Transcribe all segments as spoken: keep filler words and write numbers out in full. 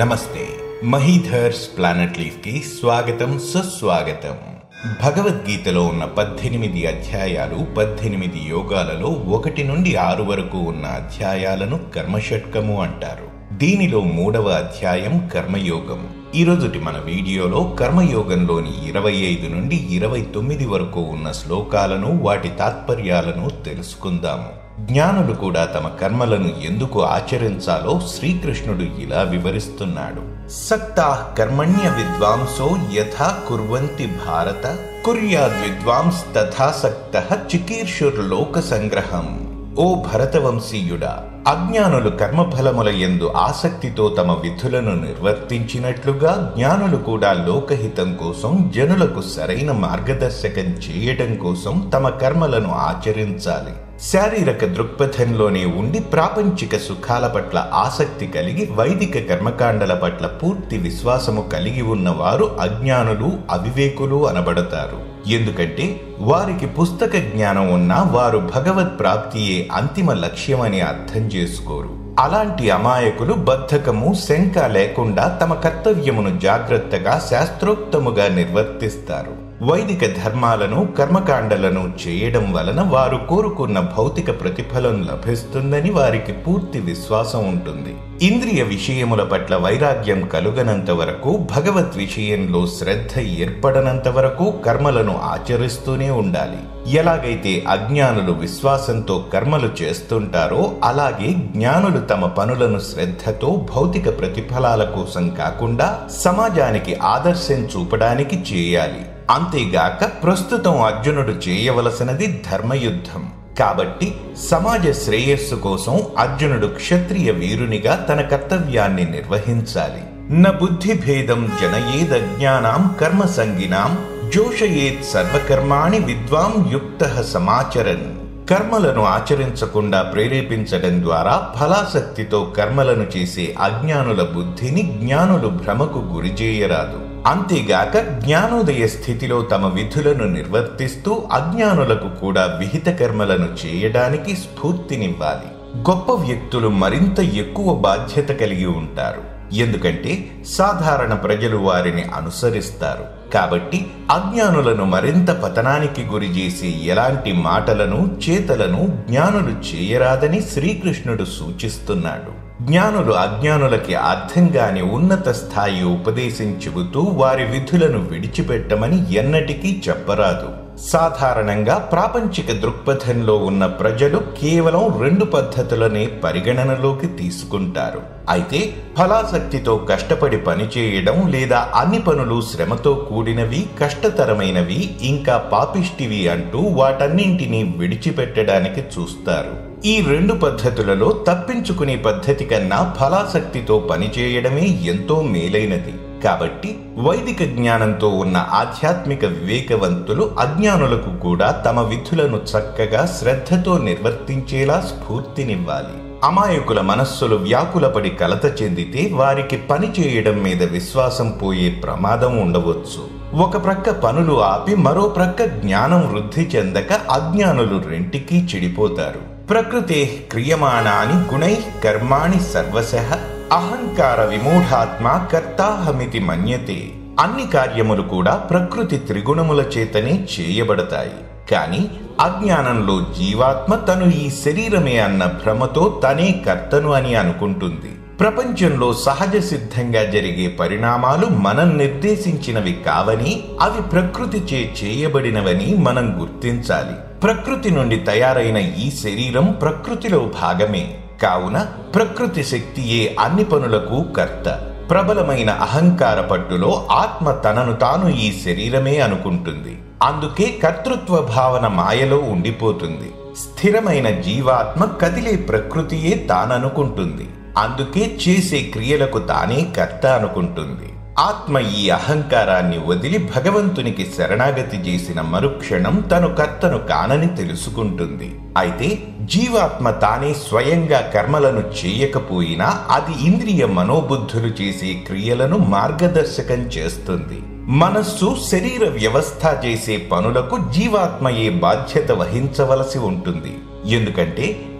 నమస్తే. మహీధర్స్ planet leaf కి స్వాగతం, సుస్వాగతం. భగవద్గీతలో ఉన్న పద్దెనిమిది అధ్యాయాలు, పద్దెనిమిది యోగాలలో ఒకటి నుండి ఆరు వరకు ఉన్న అధ్యాయాలను కర్మషట్కము అంటారు. దీనిలో మూడవ అధ్యాయం కర్మయోగం. ఈరోజుటి మన వీడియోలో కర్మయోగంలోని ఇరవై ఐదు నుండి ఇరవై తొమ్మిది వరకు ఉన్న శ్లోకాలను, వాటి తాత్పర్యాలను తెలుసుకుందాము. జ్ఞానులు కూడా తమ కర్మలను ఎందుకు ఆచరించాలో శ్రీకృష్ణుడు ఇలా వివరిస్తున్నాడు. సక్తాః కర్మణ్య విద్వాంసో యథా కుర్వంతి భారత కుర్యాద్ విద్వాంస్ తథా సక్తః చికీర్షుర్లోక సంగ్రహం. ఓ భరతవంశీయుడా, అజ్ఞానులు కర్మఫలముల యందు ఆసక్తితో తమ విధులను నిర్వర్తించినట్లుగా జ్ఞానులు కూడా లోకహితం కోసం, జనులకు సరైన మార్గదర్శకం చేయడం కోసం తమ కర్మలను ఆచరించాలి. శారీరక దృక్పథంలోనే ఉండి ప్రాపంచిక సుఖాల పట్ల ఆసక్తి కలిగి వైదిక కర్మకాండల పట్ల పూర్తి విశ్వాసము కలిగి ఉన్నవారు అజ్ఞానులు, అవివేకులు అనబడతారు. ఎందుకంటే వారికి పుస్తక జ్ఞానం ఉన్నా వారు భగవత్ ప్రాప్తియే అంతిమ లక్ష్యమని అర్థం చేసుకోరు. అలాంటి అమాయకులు బద్ధకము, శంక లేకుండా తమ కర్తవ్యమును జాగ్రత్తగా, శాస్త్రోక్తముగా నిర్వర్తిస్తారు. వైదిక ధర్మాలను, కర్మకాండలను చేయడం వలన వారు కోరుకున్న భౌతిక ప్రతిఫలం లభిస్తుందని వారికి పూర్తి విశ్వాసం ఉంటుంది. ఇంద్రియ విషయముల పట్ల వైరాగ్యం కలుగనంత వరకు, భగవత్ విషయంలో శ్రద్ధ ఏర్పడనంత వరకు కర్మలను ఆచరిస్తూనే ఉండాలి. ఎలాగైతే అజ్ఞానులు విశ్వాసంతో కర్మలు చేస్తుంటారో, అలాగే జ్ఞానులు తమ పనులను శ్రద్ధతో, భౌతిక ప్రతిఫలాల కోసం కాకుండా సమాజానికి ఆదర్శం చూపడానికి చేయాలి. అంతేగాక ప్రస్తుతం అర్జునుడు చేయవలసినది ధర్మయుద్ధం. కాబట్టి సమాజ శ్రేయస్సు కోసం అర్జునుడు క్షత్రియ వీరునిగా తన కర్తవ్యాన్ని నిర్వహించాలి. న బుద్ధి భేదం జనయేదజ్ఞానాం కర్మ సంగినాం జోషయేత్ సర్వకర్మాణి విద్వాం యుక్తః సమాచరన్. కర్మలను ఆచరించకుండా ప్రేరేపించడం ద్వారా ఫలాసక్తితో కర్మలను చేసే అజ్ఞానుల బుద్ధిని జ్ఞానులు భ్రమకు గురిచేయరాదు. అంతేగాక జ్ఞానోదయ స్థితిలో తమ విధులను నిర్వర్తిస్తూ అజ్ఞానులకు కూడా విహిత కర్మలను చేయడానికి స్ఫూర్తినివ్వాలి. గొప్ప వ్యక్తులు మరింత ఎక్కువ బాధ్యత కలిగి ఉంటారు. ఎందుకంటే సాధారణ ప్రజలు వారిని అనుసరిస్తారు. కాబట్టి అజ్ఞానులను మరింత పతనానికి గురి చేసే ఎలాంటి మాటలను, చేతలను జ్ఞానులు చేయరాదని శ్రీకృష్ణుడు సూచిస్తున్నాడు. జ్ఞానులు అజ్ఞానులకి అర్థం కాని ఉన్నత స్థాయి ఉపదేశం చెబుతూ వారి విధులను విడిచిపెట్టమని ఎన్నటికీ చెప్పరాదు. సాధారణంగా ప్రాపంచిక దృక్పథంలో ఉన్న ప్రజలు కేవలం రెండు పద్ధతులనే పరిగణనలోకి తీసుకుంటారు. అయితే ఫలాసక్తితో కష్టపడి పనిచేయడం లేదా అన్ని పనులు శ్రమతో కూడినవి, కష్టతరమైనవి, ఇంకా పాపిష్టివి అంటూ వాటన్నింటినీ విడిచిపెట్టడానికి చూస్తారు. ఈ రెండు పద్ధతులలో తప్పించుకునే పద్ధతి కన్నా ఫలాసక్తితో పనిచేయడమే ఎంతో మేలైనది. కాబట్టి వైదిక జ్ఞానంతో ఉన్న ఆధ్యాత్మిక వివేకవంతులు అజ్ఞానులకు కూడా తమ విధులను చక్కగా, శ్రద్ధతో నిర్వర్తించేలా స్ఫూర్తినివ్వాలి. అమాయకుల మనస్సులు వ్యాకులపడి కలత చెందితే వారికి పని చేయడం మీద విశ్వాసం పోయే ప్రమాదం ఉండవచ్చు. ఒక ప్రక్క పనులు ఆపి మరో ప్రక్క జ్ఞానం వృద్ధి చెందక అజ్ఞానులు రెంటికీ చెడిపోతారు. ప్రకృతే క్రియమాణాని గుణై కర్మాణి సర్వశః అహంకార విమూఢాత్మ కర్తాహమితి మన్యతే. అన్ని కార్యములు కూడా ప్రకృతి త్రిగుణముల చేతనే చేయబడతాయి. కానీ అజ్ఞానంలో జీవాత్మ తను ఈ శరీరమే అన్న భ్రమతో తనే కర్తను అని అనుకుంటుంది. ప్రపంచంలో సహజ సిద్ధంగా జరిగే పరిణామాలు మనం నిర్దేశించినవి కావని, అవి ప్రకృతిచే చేయబడినవని మనం గుర్తించాలి. ప్రకృతి నుండి తయారైన ఈ శరీరం ప్రకృతిలో భాగమే. కావున ప్రకృతి శక్తియే అన్ని పనులకు కర్త. ప్రబలమైన అహంకార పట్టులో ఆత్మ తనను తాను ఈ శరీరమే అనుకుంటుంది. అందుకే కర్తృత్వ భావన మాయలో ఉండిపోతుంది. స్థిరమైన జీవాత్మ కదిలే ప్రకృతియే తాననుకుంటుంది. అందుకే చేసే క్రియలకు తానే కర్త అనుకుంటుంది. ఆత్మ ఈ అహంకారాన్ని వదిలి భగవంతునికి శరణాగతి చేసిన మరుక్షణం తను కర్తను కానని తెలుసుకుంటుంది. అయితే జీవాత్మ తానే స్వయంగా కర్మలను చేయకపోయినా అది ఇంద్రియ మనోబుద్ధులు చేసే క్రియలను మార్గదర్శకం చేస్తుంది. మనస్సు, శరీర వ్యవస్థ చేసే పనులకు జీవాత్మయే బాధ్యత వహించవలసి ఉంటుంది. ఎందుకంటే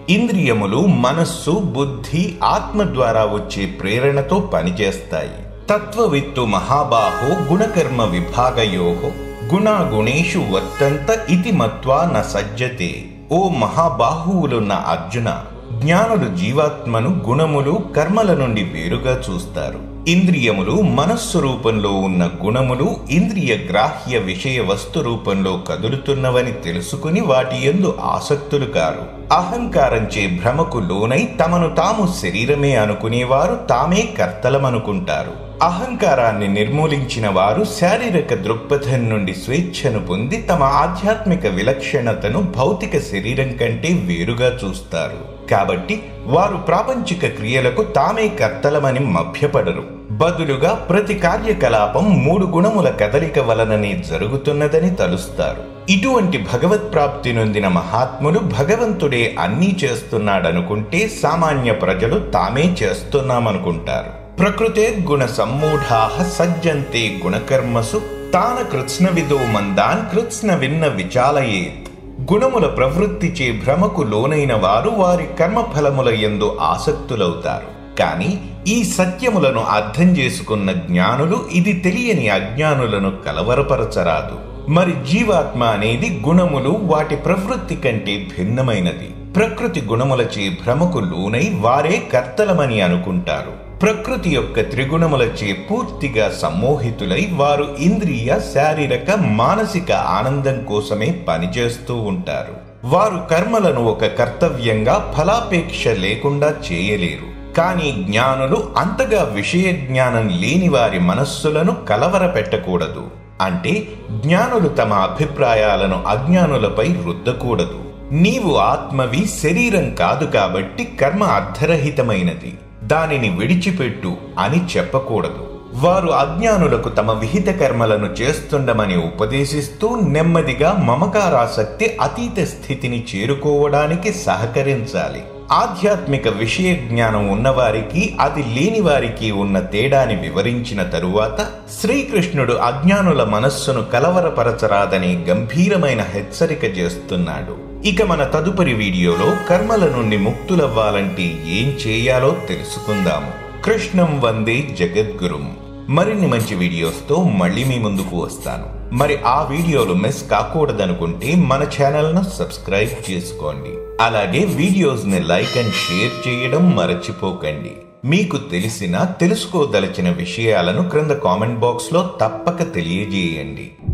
ఇంద్రియములు మనస్సు, బుద్ధి, ఆత్మ ద్వారా వచ్చే ప్రేరణతో పనిచేస్తాయి. తత్వవిత్తు మహాబాహో గుణకర్మ విభాగయోహో గుణాగుణేషు వర్తంత ఇతి మత్వా న సజ్జతే. ఓ మహాబాహువులున్న అర్జున, జ్ఞానులు జీవాత్మను గుణములు, కర్మల నుండి వేరుగా చూస్తారు. ఇంద్రియములు మనస్సు రూపంలో ఉన్న గుణములు ఇంద్రియ గ్రాహ్య విషయ వస్తు రూపంలో కదులుతున్నవని తెలుసుకుని వాటి యందు ఆసక్తులు కారు. అహంకారంచే భ్రమకు లోనై తమను తాము శరీరమే అనుకునేవారు తామే కర్తలమనుకుంటారు. అహంకారాన్ని నిర్మూలించిన వారు శారీరక దృక్పథం నుండి స్వేచ్ఛను పొంది తమ ఆధ్యాత్మిక విలక్షణతను భౌతిక శరీరం కంటే వేరుగా చూస్తారు. కాబట్టి వారు ప్రాపంచిక క్రియలకు తామే కర్తలమని మభ్యపడరు. బదులుగా ప్రతి కార్యకలాపం మూడు గుణముల కదలిక వలననే జరుగుతున్నదని తలుస్తారు. ఇటువంటి భగవత్ప్రాప్తి నొందిన మహాత్ములు భగవంతుడే అన్నీ చేస్తున్నాడనుకుంటే సామాన్య ప్రజలు తామే చేస్తున్నామనుకుంటారు. ప్రకృతే గుణ సమ్మూఢాః సజ్జంతే గుణకర్మసు తాన కృత్స్నవిదో మందాన్ కృత్స్న విన్న విచాలయేత్. గుణముల ప్రవృత్తిచే భ్రమకు లోనైన వారు వారి కర్మఫలముల యందు ఆసక్తులవుతారు. కాని ఈ సత్యములను అర్థం చేసుకున్న జ్ఞానులు ఇది తెలియని అజ్ఞానులను కలవరపరచరాదు. మరి జీవాత్మ అనేది గుణములు, వాటి ప్రవృత్తి కంటే భిన్నమైనది. ప్రకృతి గుణములచే భ్రమకు లోనై వారే కర్తలమని అనుకుంటారు. ప్రకృతి యొక్క త్రిగుణములచే పూర్తిగా సమ్మోహితులై వారు ఇంద్రియ, శారీరక, మానసిక ఆనందం కోసమే పనిచేస్తూ ఉంటారు. వారు కర్మలను ఒక కర్తవ్యంగా ఫలాపేక్ష లేకుండా చేయలేరు. కానీ జ్ఞానులు అంతగా విషయ జ్ఞానం లేని వారి మనస్సులను కలవర పెట్టకూడదు. అంటే జ్ఞానులు తమ అభిప్రాయాలను అజ్ఞానులపై రుద్దకూడదు. నీవు ఆత్మవి, శరీరం కాదు కాబట్టి కర్మ అర్థరహితమైనది, దానిని విడిచిపెట్టు అని చెప్పకూడదు. వారు అజ్ఞానులకు తమ విహిత కర్మలను చేస్తుండమని ఉపదేశిస్తూ నెమ్మదిగా మమకారాసక్తి అతీత స్థితిని చేరుకోవడానికి సహకరించాలి. ఆధ్యాత్మిక విషయ జ్ఞానం ఉన్నవారికి, అది లేని వారికి ఉన్న తేడాని వివరించిన తరువాత శ్రీకృష్ణుడు అజ్ఞానుల మనస్సును కలవరపరచరాదని గంభీరమైన హెచ్చరిక చేస్తున్నాడు. ఇక మన తదుపరి వీడియోలో కర్మల నుండి ముక్తులవ్వాలంటే ఏం చేయాలో తెలుసుకుందాము. కృష్ణం వందే జగద్గురుం. మరిన్ని మంచి వీడియోస్తో మళ్ళీ మీ ముందుకు వస్తాను. మరి ఆ వీడియోలు మిస్ కాకూడదనుకుంటే మన ఛానల్ను సబ్స్క్రైబ్ చేసుకోండి. అలాగే వీడియోస్ ని లైక్ అండ్ షేర్ చేయడం మరచిపోకండి. మీకు తెలిసిన, తెలుసుకోదలచిన విషయాలను క్రింద కామెంట్ బాక్స్ లో తప్పక తెలియజేయండి.